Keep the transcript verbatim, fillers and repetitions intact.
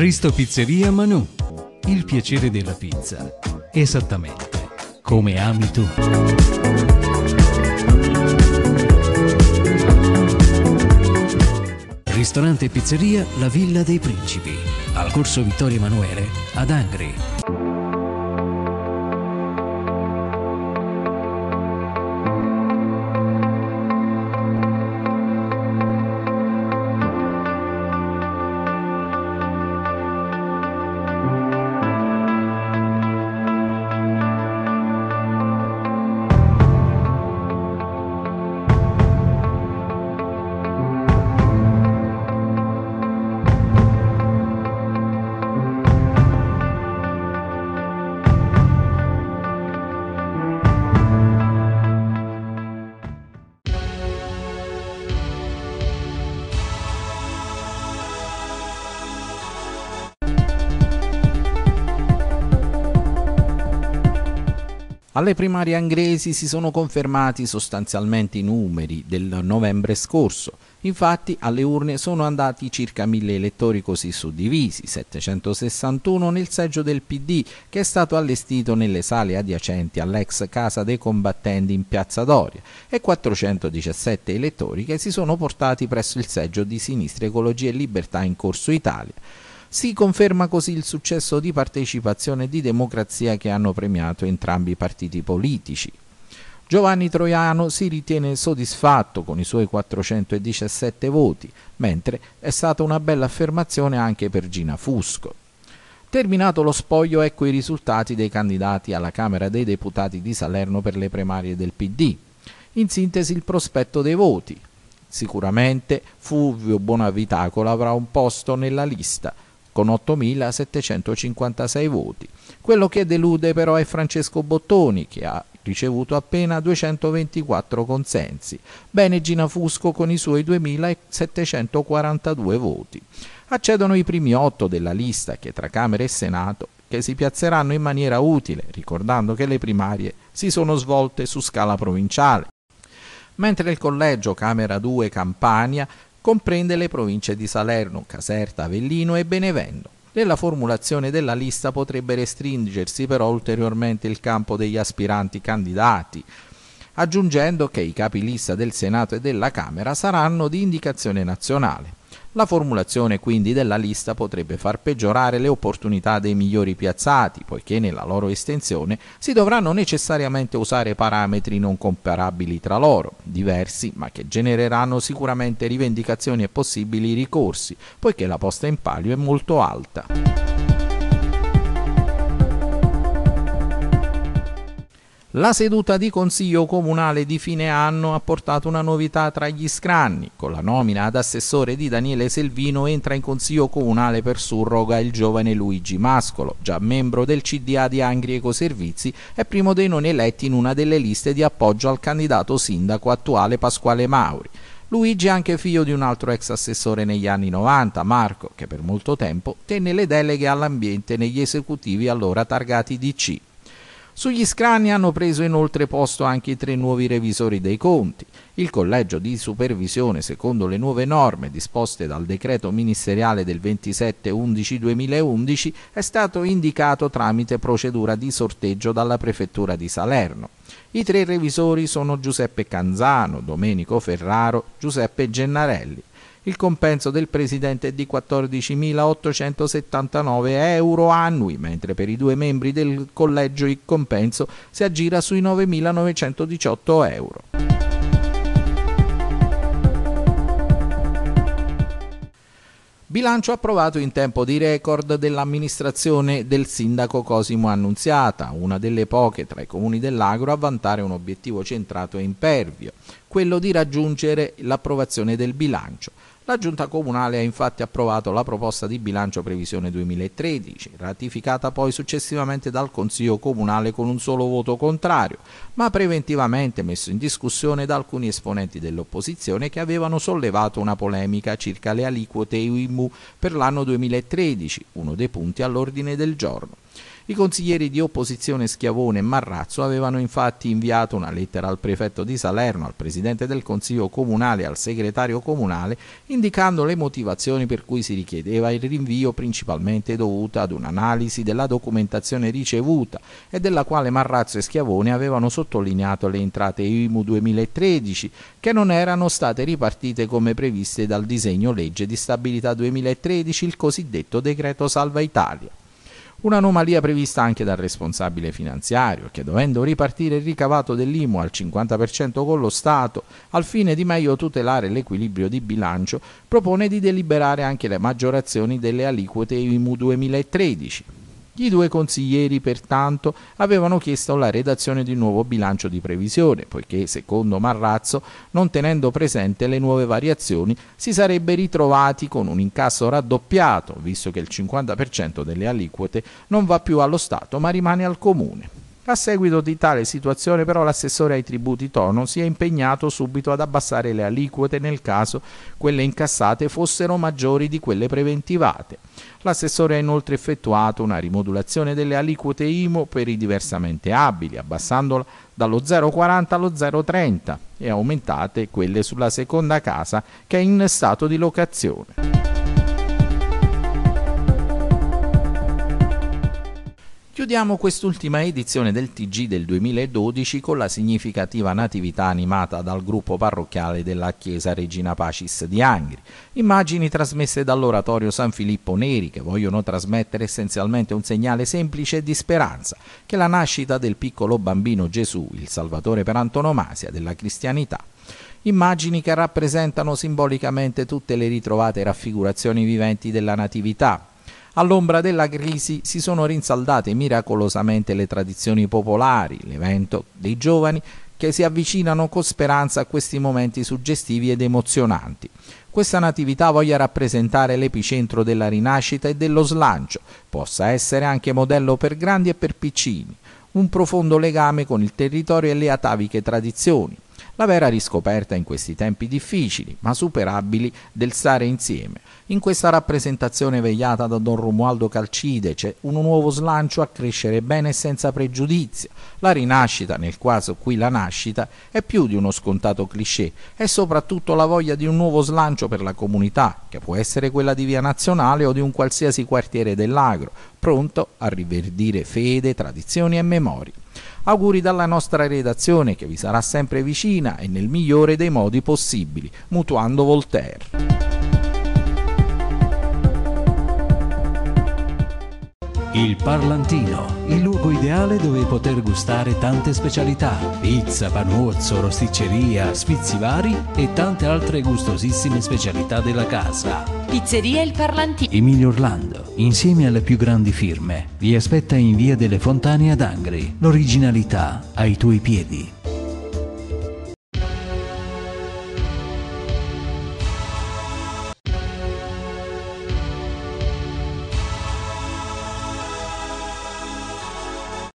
Risto Pizzeria Manù, il piacere della pizza, esattamente come ami tu. Ristorante e pizzeria La Villa dei Principi, al corso Vittorio Emanuele ad Angri. Alle primarie angresi si sono confermati sostanzialmente i numeri del novembre scorso. Infatti alle urne sono andati circa mille elettori così suddivisi, settecentosessantuno nel seggio del P D, che è stato allestito nelle sale adiacenti all'ex Casa dei Combattenti in Piazza Doria, e quattrocentodiciassette elettori che si sono portati presso il seggio di Sinistra Ecologia e Libertà in Corso Italia. Si conferma così il successo di partecipazione e di democrazia che hanno premiato entrambi i partiti politici. Giovanni Troiano si ritiene soddisfatto con i suoi quattrocentodiciassette voti, mentre è stata una bella affermazione anche per Gina Fusco. Terminato lo spoglio, ecco i risultati dei candidati alla Camera dei Deputati di Salerno per le primarie del P D. In sintesi il prospetto dei voti. Sicuramente Fulvio Bonavitacola avrà un posto nella lista, con ottomilasettecentocinquantasei voti. Quello che delude però è Francesco Bottoni, che ha ricevuto appena duecentoventiquattro consensi. Bene Gina Fusco con i suoi duemilasettecentoquarantadue voti. Accedono i primi otto della lista, che tra Camera e Senato, che si piazzeranno in maniera utile, ricordando che le primarie si sono svolte su scala provinciale. Mentre il collegio Camera due Campania comprende le province di Salerno, Caserta, Avellino e Benevento. Nella formulazione della lista potrebbe restringersi però ulteriormente il campo degli aspiranti candidati, aggiungendo che i capilista del Senato e della Camera saranno di indicazione nazionale. La formulazione quindi della lista potrebbe far peggiorare le opportunità dei migliori piazzati, poiché nella loro estensione si dovranno necessariamente usare parametri non comparabili tra loro, diversi ma che genereranno sicuramente rivendicazioni e possibili ricorsi, poiché la posta in palio è molto alta. La seduta di Consiglio Comunale di fine anno ha portato una novità tra gli scranni. Con la nomina ad assessore di Daniele Selvino entra in Consiglio Comunale per surroga il giovane Luigi Mascolo, già membro del C D A di Angri Ecoservizi e primo dei non eletti in una delle liste di appoggio al candidato sindaco attuale Pasquale Mauri. Luigi è anche figlio di un altro ex assessore negli anni novanta, Marco, che per molto tempo tenne le deleghe all'ambiente negli esecutivi allora targati D C. Sugli scranni hanno preso inoltre posto anche i tre nuovi revisori dei conti. Il collegio di supervisione, secondo le nuove norme disposte dal decreto ministeriale del ventisette undici duemilaundici, è stato indicato tramite procedura di sorteggio dalla prefettura di Salerno. I tre revisori sono Giuseppe Canzano, Domenico Ferraro, Giuseppe Gennarelli. Il compenso del presidente è di quattordicimilaottocentosettantanove euro annui, mentre per i due membri del collegio il compenso si aggira sui novemilanovecentodiciotto euro. Bilancio approvato in tempo di record dell'amministrazione del sindaco Cosimo Annunziata, una delle poche tra i comuni dell'Agro a vantare un obiettivo centrato e impervio, quello di raggiungere l'approvazione del bilancio. La Giunta Comunale ha infatti approvato la proposta di bilancio previsione duemilatredici, ratificata poi successivamente dal Consiglio Comunale con un solo voto contrario, ma preventivamente messo in discussione da alcuni esponenti dell'opposizione che avevano sollevato una polemica circa le aliquote I M U per l'anno duemilatredici, uno dei punti all'ordine del giorno. I consiglieri di opposizione Schiavone e Marrazzo avevano infatti inviato una lettera al prefetto di Salerno, al presidente del consiglio comunale e al segretario comunale, indicando le motivazioni per cui si richiedeva il rinvio, principalmente dovuta ad un'analisi della documentazione ricevuta e della quale Marrazzo e Schiavone avevano sottolineato le entrate I M U duemilatredici, che non erano state ripartite come previste dal disegno legge di stabilità duemilatredici, il cosiddetto decreto Salva Italia. Un'anomalia prevista anche dal responsabile finanziario, che dovendo ripartire il ricavato dell'I M U al cinquanta per cento con lo Stato, al fine di meglio tutelare l'equilibrio di bilancio, propone di deliberare anche le maggiorazioni delle aliquote I M U duemilatredici. I due consiglieri, pertanto, avevano chiesto la redazione di un nuovo bilancio di previsione, poiché, secondo Marrazzo, non tenendo presente le nuove variazioni, si sarebbe ritrovati con un incasso raddoppiato, visto che il cinquanta per cento delle aliquote non va più allo Stato ma rimane al Comune. A seguito di tale situazione, però, l'assessore ai tributi Tono si è impegnato subito ad abbassare le aliquote nel caso quelle incassate fossero maggiori di quelle preventivate. L'assessore ha inoltre effettuato una rimodulazione delle aliquote I M U per i diversamente abili, abbassandola dallo zero virgola quaranta allo zero virgola trenta e aumentate quelle sulla seconda casa che è in stato di locazione. Chiudiamo quest'ultima edizione del T G del duemiladodici con la significativa natività animata dal gruppo parrocchiale della Chiesa Regina Pacis di Angri, immagini trasmesse dall'oratorio San Filippo Neri che vogliono trasmettere essenzialmente un segnale semplice e di speranza, che è la nascita del piccolo bambino Gesù, il Salvatore per antonomasia della cristianità. Immagini che rappresentano simbolicamente tutte le ritrovate raffigurazioni viventi della natività. All'ombra della crisi si sono rinsaldate miracolosamente le tradizioni popolari, l'evento dei giovani che si avvicinano con speranza a questi momenti suggestivi ed emozionanti. Questa natività voglia rappresentare l'epicentro della rinascita e dello slancio, possa essere anche modello per grandi e per piccini, un profondo legame con il territorio e le ataviche tradizioni. La vera riscoperta in questi tempi difficili, ma superabili, del stare insieme. In questa rappresentazione vegliata da Don Romualdo Calcide c'è un nuovo slancio a crescere bene e senza pregiudizio. La rinascita, nel caso qui la nascita, è più di uno scontato cliché, è soprattutto la voglia di un nuovo slancio per la comunità, che può essere quella di Via Nazionale o di un qualsiasi quartiere dell'Agro, pronto a riverdire fede, tradizioni e memorie. Auguri dalla nostra redazione che vi sarà sempre vicina e nel migliore dei modi possibili, mutuando Voltaire. Il Parlantino, il luogo ideale dove poter gustare tante specialità, pizza, panuozzo, rosticceria, sfizi vari e tante altre gustosissime specialità della casa. Pizzeria Il Parlantino. Emilio Orlando, insieme alle più grandi firme, vi aspetta in via delle Fontane ad Angri. L'originalità ai tuoi piedi.